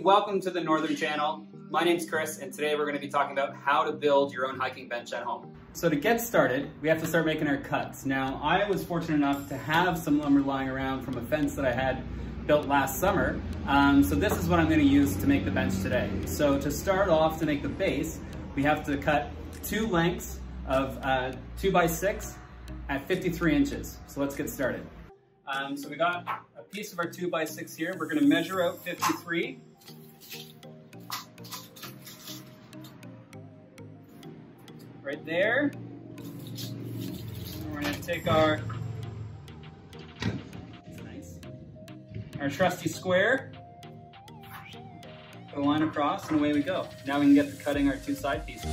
welcome to the Northern Channel. My name's Chris, and today we're going to be talking about how to build your own hiking bench at home. So to get started, we have to start making our cuts. Now, I was fortunate enough to have some lumber lying around from a fence that I had built last summer. So this is what I'm going to use to make the bench today. So to start off, to make the base, we have to cut two lengths of 2x6 at 53 inches. So let's get started. So we got a piece of our 2x6 here. We're going to measure out 53. Right there. And we're going to take our, nice, our trusty square, put a line across, and away we go. Now we can get to cutting our two side pieces.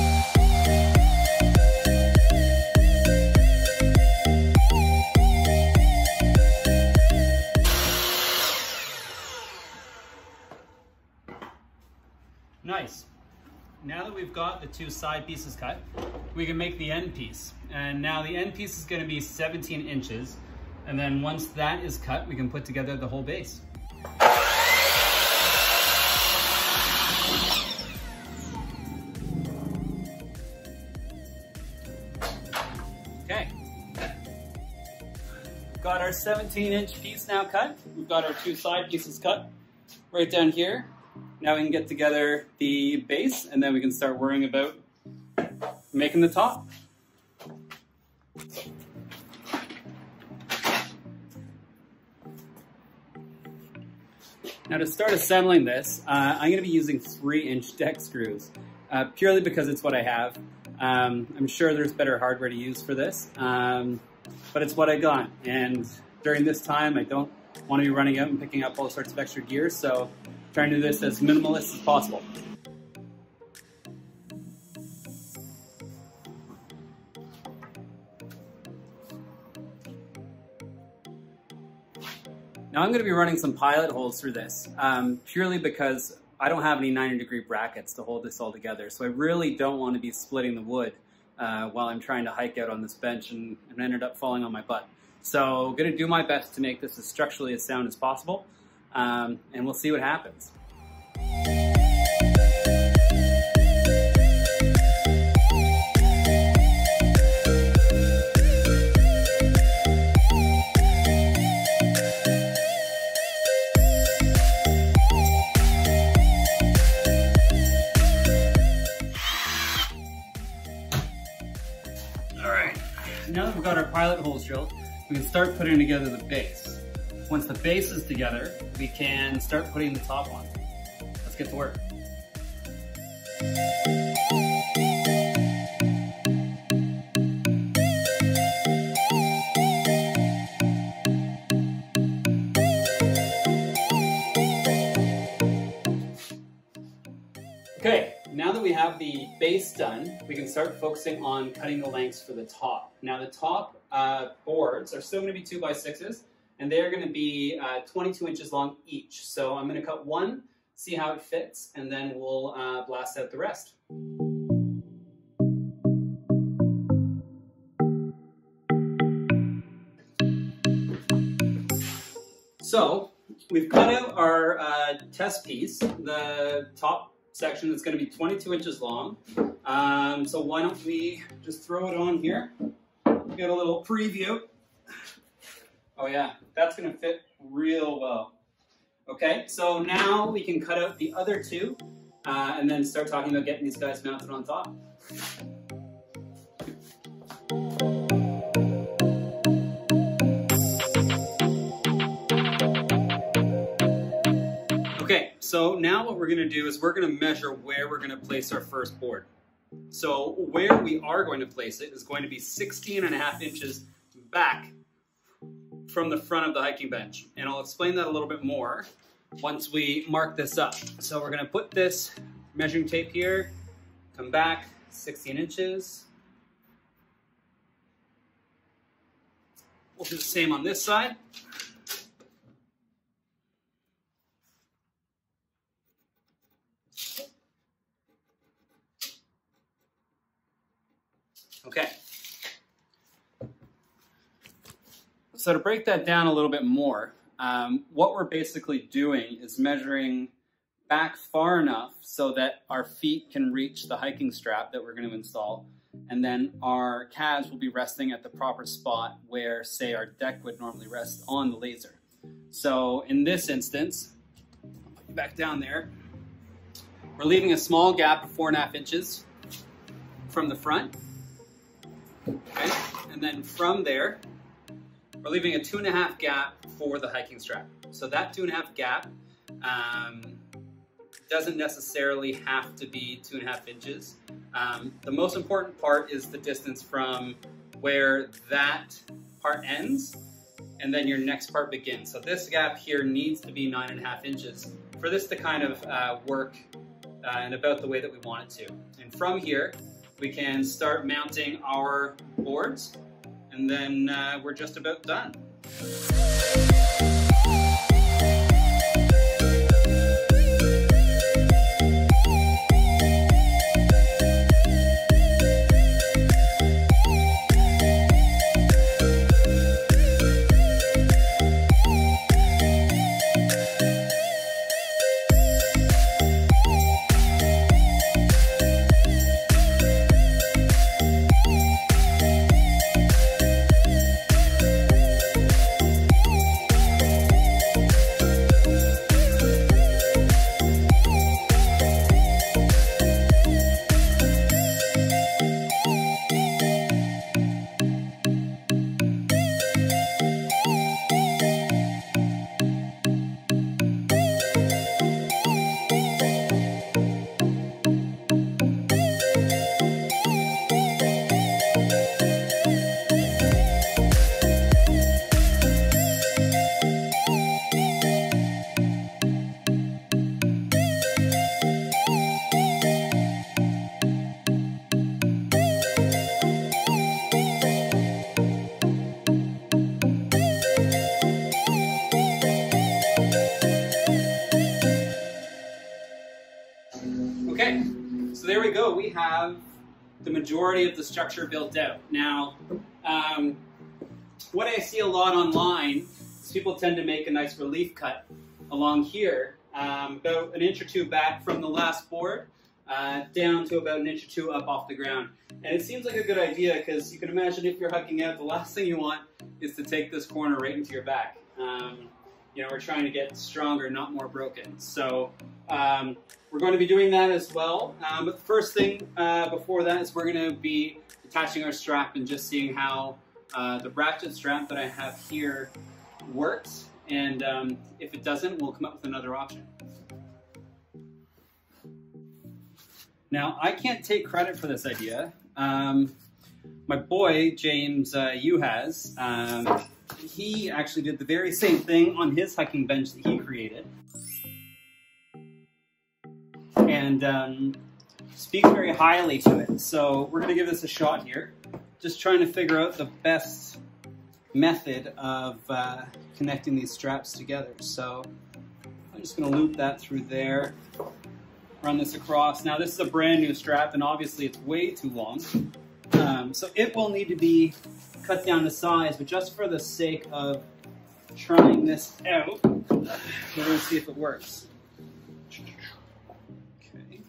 Nice. Now that we've got the two side pieces cut, we can make the end piece. And now the end piece is going to be 17 inches. And then once that is cut, we can put together the whole base. Okay. Got our 17-inch piece now cut. We've got our two side pieces cut right down here. Now we can get together the base, and then we can start worrying about making the top. Now to start assembling this, I'm going to be using 3-inch deck screws, purely because it's what I have. I'm sure there's better hardware to use for this, but it's what I got. And during this time, I don't want to be running out and picking up all sorts of extra gear, so trying to do this as minimalist as possible. Now I'm going to be running some pilot holes through this, purely because I don't have any 90-degree brackets to hold this all together, so I really don't want to be splitting the wood while I'm trying to hike out on this bench and ended up falling on my butt. So I'm going to do my best to make this as structurally as sound as possible, and we'll see what happens. Now that we've got our pilot holes drilled, we can start putting together the base. Once the base is together, we can start putting the top on. Let's get to work. Okay, now that we have the base done, we can start focusing on cutting the lengths for the top. Now the top boards are still going to be 2x6s, and they're going to be 22 inches long each. So I'm going to cut one, see how it fits, and then we'll blast out the rest. So we've cut out our test piece, the top section that's going to be 22 inches long. So why don't we just throw it on here? Get a little preview. Oh yeah, that's going to fit real well. Okay, so now we can cut out the other two and then start talking about getting these guys mounted on top. Okay, so now what we're going to do is we're going to measure where we're going to place our first board. So where we are going to place it is going to be 16.5 inches back from the front of the hiking bench. And I'll explain that a little bit more once we mark this up. So we're going to put this measuring tape here, come back 16 inches. We'll do the same on this side. Okay. So to break that down a little bit more, what we're basically doing is measuring back far enough so that our feet can reach the hiking strap that we're going to install, and then our calves will be resting at the proper spot where, say, our deck would normally rest on the laser. So in this instance, I'll put you back down there, we're leaving a small gap of 4.5 inches from the front, okay? And then from there, we're leaving a 2.5 gap for the hiking strap. So that 2.5 gap doesn't necessarily have to be 2.5 inches. The most important part is the distance from where that part ends and then your next part begins. So this gap here needs to be 9.5 inches for this to kind of work in about the way that we want it to. And from here, we can start mounting our boards, and then we're just about done. Okay, so there we go. We have the majority of the structure built out. Now, what I see a lot online is people tend to make a nice relief cut along here, about 1 inch or 2 back from the last board, down to about 1 inch or 2 up off the ground. And it seems like a good idea because you can imagine if you're hiking out, the last thing you want is to take this corner right into your back. You know, we're trying to get stronger, not more broken. So we're going to be doing that as well. But the first thing before that is we're going to be attaching our strap and just seeing how the Ratchet strap that I have here works. And if it doesn't, we'll come up with another option. Now, I can't take credit for this idea. My boy, James Uhas, he actually did the very same thing on his hiking bench that he created. And speaks very highly to it. So we're going to give this a shot here. Just trying to figure out the best method of connecting these straps together. So I'm just going to loop that through there, run this across. Now this is a brand new strap and obviously it's way too long. So it will need to be cut down to size, but just for the sake of trying this out, we're going to see if it works. Okay.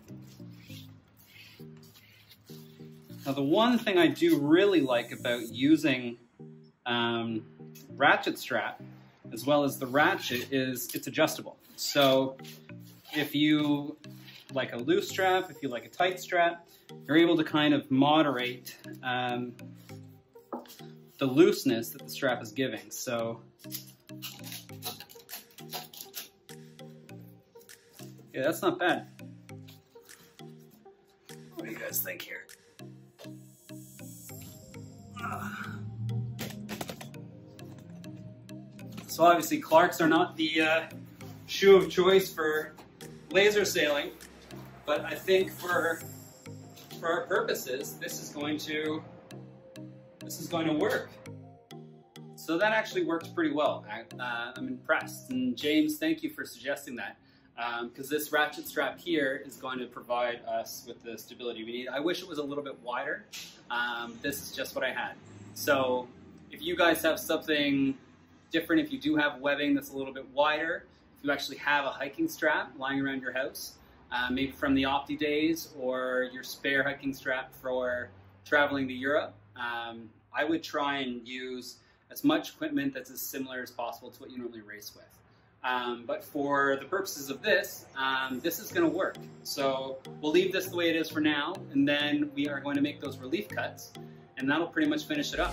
Now the one thing I do really like about using Ratchet strap as well as the Ratchet is it's adjustable. So if you like a loose strap, if you like a tight strap, you're able to kind of moderate the looseness that the strap is giving. So yeah, that's not bad. What do you guys think here? So obviously Clarks are not the shoe of choice for laser sailing, but I think for our purposes, this is going to work. So that actually works pretty well. I'm impressed. And James, thank you for suggesting that, because this Ratchet strap here is going to provide us with the stability we need. I wish it was a little bit wider. This is just what I had. So if you guys have something different, if you do have webbing that's a little bit wider, if you actually have a hiking strap lying around your house, maybe from the Opti days or your spare hiking strap for traveling to Europe, I would try and use as much equipment that's as similar as possible to what you normally race with. But for the purposes of this, this is going to work. So we'll leave this the way it is for now, and then we are going to make those relief cuts, and that'll pretty much finish it up.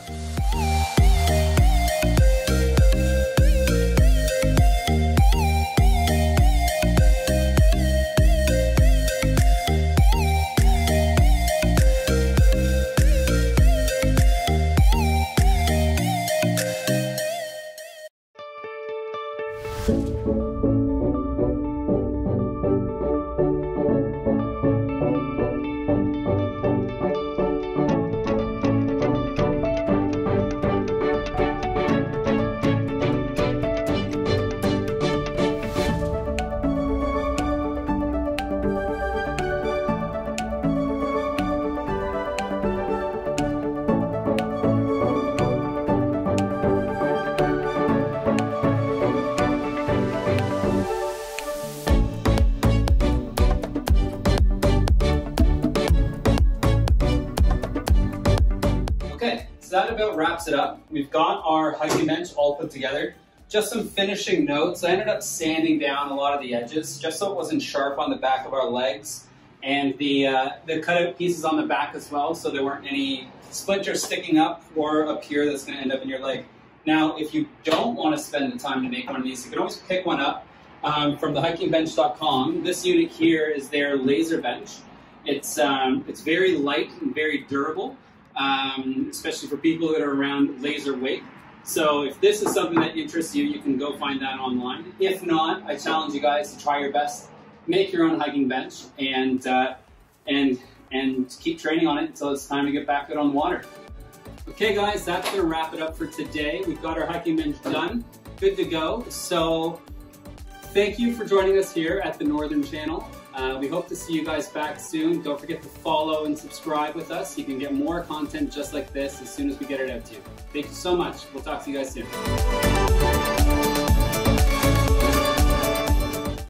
Okay, so that about wraps it up. We've got our hiking bench all put together. Just some finishing notes. I ended up sanding down a lot of the edges just so it wasn't sharp on the back of our legs, and the cutout pieces on the back as well, so there weren't any splinters sticking up or up here that's going to end up in your leg. Now, if you don't want to spend the time to make one of these, you can always pick one up from thehikingbench.com. This unit here is their laser bench. It's very light and very durable. Especially for people that are around laser weight. So if this is something that interests you, you can go find that online. If not, I challenge you guys to try your best, make your own hiking bench, and keep training on it until it's time to get back out on the water. Okay guys, that's going to wrap it up for today. We've got our hiking bench done, good to go. So thank you for joining us here at the Northern Channel. We hope to see you guys back soon. Don't forget to follow and subscribe with us. You can get more content just like this as soon as we get it out to you. Thank you so much. We'll talk to you guys soon.